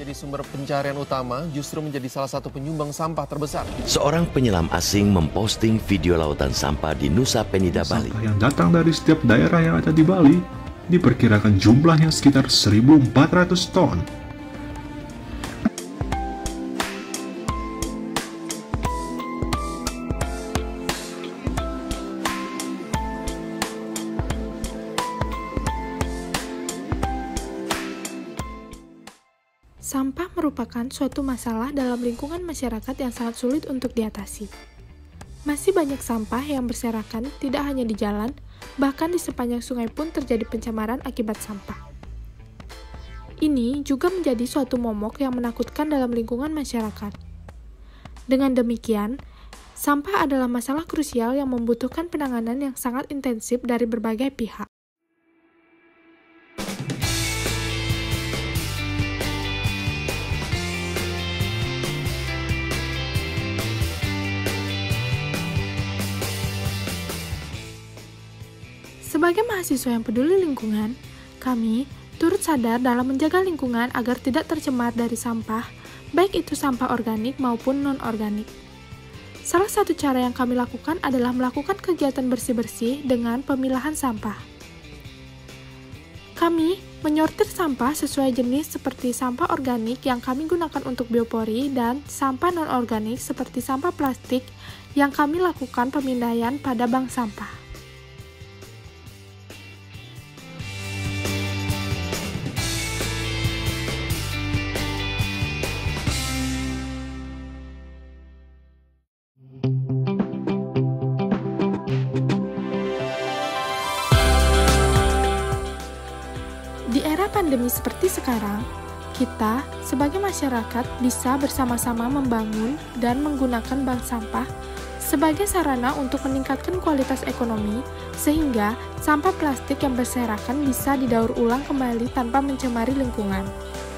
Jadi sumber pencarian utama justru menjadi salah satu penyumbang sampah terbesar. Seorang penyelam asing memposting video lautan sampah di Nusa Penida, Bali. Sampah yang datang dari setiap daerah yang ada di Bali diperkirakan jumlahnya sekitar 1.400 ton. Sampah merupakan suatu masalah dalam lingkungan masyarakat yang sangat sulit untuk diatasi. Masih banyak sampah yang berserakan tidak hanya di jalan, bahkan di sepanjang sungai pun terjadi pencemaran akibat sampah. Ini juga menjadi suatu momok yang menakutkan dalam lingkungan masyarakat. Dengan demikian, sampah adalah masalah krusial yang membutuhkan penanganan yang sangat intensif dari berbagai pihak. Sebagai mahasiswa yang peduli lingkungan, kami turut sadar dalam menjaga lingkungan agar tidak tercemar dari sampah, baik itu sampah organik maupun non-organik. Salah satu cara yang kami lakukan adalah melakukan kegiatan bersih-bersih dengan pemilahan sampah. Kami menyortir sampah sesuai jenis seperti sampah organik yang kami gunakan untuk biopori dan sampah non-organik seperti sampah plastik yang kami lakukan pemindaian pada bank sampah. Di era pandemi seperti sekarang, kita sebagai masyarakat bisa bersama-sama membangun dan menggunakan bank sampah sebagai sarana untuk meningkatkan kualitas ekonomi, sehingga sampah plastik yang berserakan bisa didaur ulang kembali tanpa mencemari lingkungan.